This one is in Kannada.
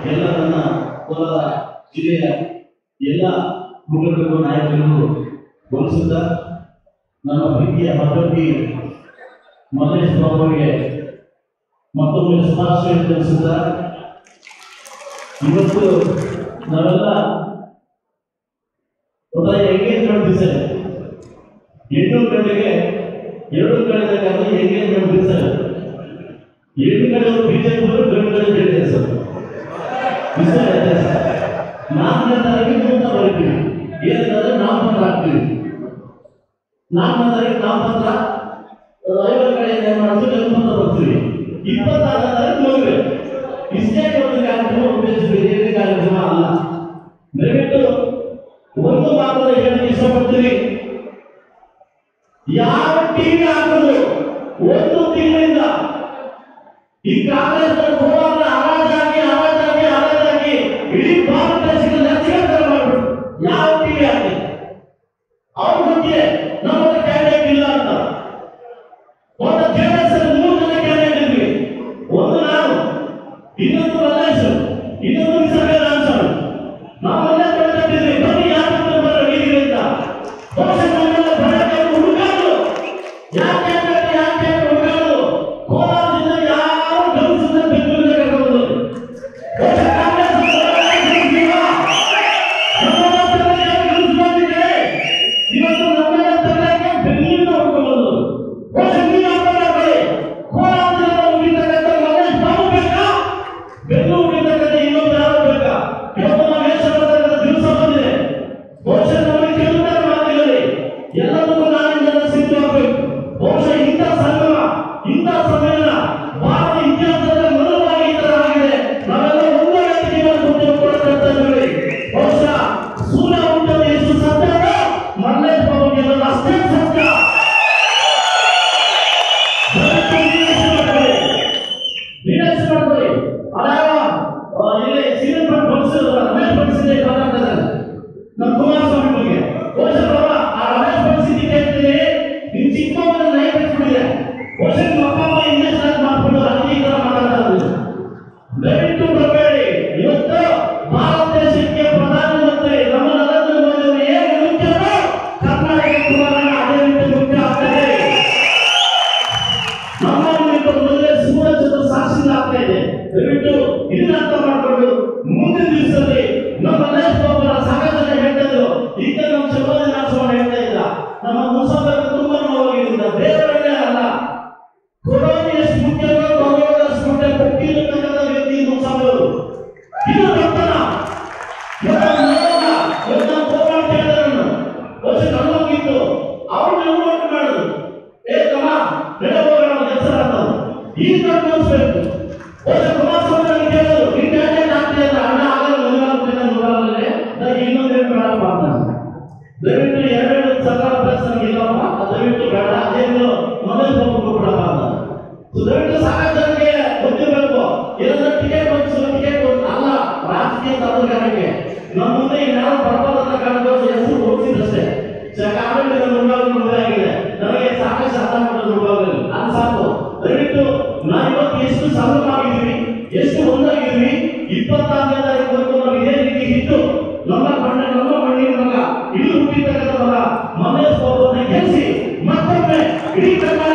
ಎಲ್ಲ ನನ್ನ ಕೋಲಾರ ಜಿಲ್ಲೆಯ ಎಲ್ಲ ಮುಖಂಡರು ನಾಯಕರಿಗೂ ಗೋಲಿಸುತ್ತಾ ನನ್ನ ಪ್ರೀತಿಯ ಮಕ್ಕಳಿಗೆ ಮಲ್ಲೇಶ್ ಬಾಬು ಅವರಿಗೆ ಮತ್ತೊಮ್ಮೆ ಶುಭಾಶಯ ತಿಳಿಸುತ್ತಾ ಇವತ್ತು ನಾವೆಲ್ಲ ಎಂಗೇಜ್ಮೆಂಟ್ ದಿವಸ 8 ಗಂಟೆಗೆ 2 ಗಂಟೆಗೆ ಎಂಗೇಜ್ಮೆಂಟ್ ದಿವಸ 7 ಕಡೆ ಬಿಜೆಪಿ 2 ಕಡೆ ಜೆಡಿಎಸ್ 4ನೇ ತಾರೀಕಿಗೆ ಅಂತ ಬರೀತೀವಿ ಏನಂದ್ರೆ ನಾಮಪತ್ರ ಹಾಕ್ತೀವಿ 4ನೇ ತಾರೀಕು ನಾಮಪತ್ರ 50 ಕಡೆ ಏನ್ ಮಾಡ್ತೀವಿ ನಾಮಪತ್ರ ಬರ್ತೀವಿ 26ನೇ ತಾರೀಕು ಮದುವೆ ಇಷ್ಟೇ ಒಂದು ಕಾರ್ಯಕ್ರಮ ಉದ್ದೇಶಿಸಿದ ಕಾರ್ಯಕ್ರಮ ಅಲ್ಲ ದಯವಿಟ್ಟು ಒಂದು ಮಾತ್ರ ಹೇಳಕ್ಕೆ ಇಷ್ಟಪಡ್ತೀವಿ ಯಾವ ಟಿವಿ ಹಾಕೋದು ಒಂದು ತಿಂಗಳಿಂದ ಈ ಕಾಂಗ್ರೆಸ್ ಕೋಲಾರ ಹರಾಜಾಗಿ ಇಡೀ ಭಾರತ ದೇಶಕ್ಕೆ ಲಕ್ಷಾಂತರ ಮಾಡ್ಬಿಟ್ಟು ಯಾವ ಟಿವಿ ಹಾಕಿ ಅವ್ರ ಬಗ್ಗೆ ನಮ್ಮ ಕ್ಯಾಂಡಿಡೇಟ್ ಇಲ್ಲ ಅಂತ ಒಂದು ಜೆಡಿಎಸ್ 3 ಜನ ಕ್ಯಾಂಡಿಡೇಟ್ ಇದ್ವಿ ಒಂದು ನಾನು ಇನ್ನೊಂದು ಮಲ್ಲೇಶ್ ಇನ್ನೊಂದು ರಾಮಸ್ವಾಮಿ ನಾವೆಲ್ಲ ಬೆಳೆದಿದ್ದೀವಿ ಬನ್ನಿ ಯಾರು ಬರೀರಿ ಅಂತ ಬಹುಶಃ ನಮ್ಮೆಲ್ಲ ಬರಕ್ಕೆ ಹುಡುಕಾಡು ಯಾಕೆ ಹುಡುಕಾಡು ಕೋಲಾರದಿಂದ ಯಾರು ಗಮನಿಸಿದ್ರೆ ಬೆಂಗಳೂರಿಗೆ ಕರ್ಕೊಂಡು ಬಹುಶಃ ಕಾಂಗ್ರೆಸ್ ಇವತ್ತು ನಮ್ಮೆಲ್ಲ ತರಕ್ಕೆ ಬೆಂಗಳೂರಿನ ಹುಡುಕೊಂಡು ಬಹುಶಃ ನೀವು ಕೋಲಾರದಿಂದ ಉಳಿತಕ್ಕಂಥ ಮಲ್ಲೇಶ್ ಬಾಬು ಬೇಕಾ ಬೆಂಗಳೂರಿನ ಇನ್ನೊಂದು ಯಾರು ಬೇಕಾ ದಿವಸ ಬಂದಿದೆ ಬಹುಶಃ ನಮಗೆ ಕೇಳುತ್ತಾರೆ ಮಾತಿನಲ್ಲಿ ಎಲ್ಲದಕ್ಕೂ ನಾನಿಂದ ಸಿದ್ಧವಾಗಬೇಕು ಬಹುಶಃ ಇಂಥ ಸಂಗಮ ಇಂಥ ಸಮ್ಮೇಳನ ಭಾರತ ಇತಿಹಾಸದಲ್ಲಿ ಮೊದಲವಾಗಿ ಈ ತರ ಆಗಿದೆ ನಾವೆಲ್ಲ ಒಂದೇ ವೇದಿಕೆಯನ್ನು ಕೊಡುತ್ತೇವೆ ಬಹುಶಃ ಸೂರ್ಯ ಹುಟ್ಟದ ಎಷ್ಟು ಸತ್ಯ ಮಲ್ಲೇಶ್ ಬಾಬು ಗೆಲ್ಲಲು ಅಷ್ಟೇ ಸತ್ಯ ನಿರಾಶೆ ಮಾಡ್ಕೊಳ್ಳಿ ಇಲ್ಲಿ ಸೀನಿಯರ್ ರಮೇಶ್ ಪರಿಸ್ಥಿತಿ ಮಾತಾಡ್ತಾರೆ ನಮ್ಮ ಕುಮಾರಸ್ವಾಮಿ ಬಗ್ಗೆ ಬಹುಶಃ ಆ ರಮೇಶ್ ಪರಿಸ್ಥಿತಿ ಕೇಳ್ತೀನಿ ನಿಮ್ ಚಿಕ್ಕಮ್ಮನ ನಾಯಕರಿದೆ ಬಹುಶಃ ನಿಮ್ಮ ಅಪ್ಪ ಅಮ್ಮ ಇಂಗ್ಲಿಷ್ ಮಾಡ್ಕೊಂಡು ಅಲ್ಲಿ ಈ ತರ ಮಾತಾಡ್ತಾರೆ ದಯವಿಟ್ಟು ಬರಬೇಡಿ ಇವತ್ತು ಭಾರತ ದೇಶಕ್ಕೆ ಪ್ರಧಾನಮಂತ್ರಿ ನಮ್ಮ ನರೇಂದ್ರ ಮೋದಿ ಅವರು ಏನು ಮುಖ್ಯನೋ ಕರ್ನಾಟಕ ಕುಮಾರನ ಅದೇ ರೀತಿ ಮುಖ್ಯ ಆಗ್ತದೆ ನಮ್ಮನ್ನು ಮೊದಲೇ ಸೂರಜ್ ಸಾಕ್ಷಿ ಆಗ್ತಾ ಇದೆ ದಯವಿಟ್ಟು ಇದನ್ನ ಅರ್ಥ ಮಾಡಿಕೊಂಡು ಮುಂದಿನ ದಿವಸದಲ್ಲಿ ನಮ್ಮ ಮಲ್ಲೇಶ್ ಬಾಬುರ ಸಾಕಷ್ಟು ಹೇಳ್ತಾ ಇದ್ರು ಈಗ ನಮ್ಮ ಶಿವರಾಜ ನಾರಾಯಣ ಹೇಳ್ತಾ ಇದ್ದ ನಮ್ಮ ಮುಸಾಫರ್ ತುಂಬಾ ನೋವಾಗಿದ್ದ ಬೇರೆ ಅಲ್ಲ ಕೊರೋನಾ ಎಷ್ಟು ಮುಖ್ಯವೋ ಕೊರೋನಾ ಅಷ್ಟು ಮುಖ್ಯ ಕೊಟ್ಟಿರತಕ್ಕಂಥ ವ್ಯಕ್ತಿ ಮುಸಾಫರ್ ಇದು ಬರ್ತಾನ ಹೋಗಿತ್ತು ಅವ್ರು ನೋಟ್ ಮಾಡುದು ತಮ್ಮ ನೆಲೆ ಹೋಗೋಣ ಕೆಲಸ ಆಗ್ತದೆ ಈ ದೊಡ್ಡ ಮನಸ್ಬೇಕು ಕುಮಾರಸ್ವಾಮಿ ಕೇಳೋದು ನಿನ್ ಕ್ಯಾಂಡಿಡೇಟ್ ಆಗ್ತದೆ ಅಂತ ಅಣ್ಣ ಆಗಲ್ಲ ಮದುವೆ ಇನ್ನೊಂದೇನು ಬೇಡ ಮಾಡ್ತಾನೆ ದಯವಿಟ್ಟು 2 ಸರ್ಕಾರ ಪ್ಲಸ್ ನನಗಿಲ್ಲಪ್ಪ ದಯವಿಟ್ಟು ಬೇಡ ಅದೇನು ಮಲ್ಲೇಶ್ ಬಾಬು ಕೂಡ ಮಾಡ್ತಾನೆ ದಯವಿಟ್ಟು ಸಾಕಷ್ಟು ಜನಕ್ಕೆ ಗೊತ್ತಿರಬೇಕು ಏನಾದ್ರೂ ಟಿಕೆಟ್ ಅಲ್ಲ ರಾಜಕೀಯ ತಂತ್ರಗಾರಿಕೆ ನಮ್ಮ ಮುಂದೆ ಇನ್ಯಾರು ಬರಬಾರದ ಕಾರಣಕ್ಕೋಸ್ಕರ ಹೆಸರು ಹೋಗ್ತಿದ್ದಷ್ಟೇ ಕಾಂಗ್ರೆಸ್ ಮದುವೆ ಆಗಿದೆ ನನಗೆ ಸಾಕಷ್ಟು ಅರ್ಥ ಮಾಡೋದು ನೋಡೋದಿಲ್ಲ ಅದು ಸಾಕು ದಯವಿಟ್ಟು ನಾವು ಇವತ್ತು ಎಷ್ಟು ಸಮವಾಗಿದ್ದೀವಿ ಎಷ್ಟು ಒಂದಾಗಿದ್ದೀವಿ 26ನೇ ತಾರೀಕು ನಾವು ಇದೇ ರೀತಿ ಇಟ್ಟು ನಮ್ಮ ಮಣ್ಣಿನ ಮಗ ಇಲ್ಲಿ ಹುಟ್ಟಿರ್ತಕ್ಕಂಥ ಮಗ ಮಲ್ಲೇಶ್ ಬಾಬುನ ಗೆಲ್ಲಿಸಿ ಮತ್ತೊಮ್ಮೆ ಇಡೀ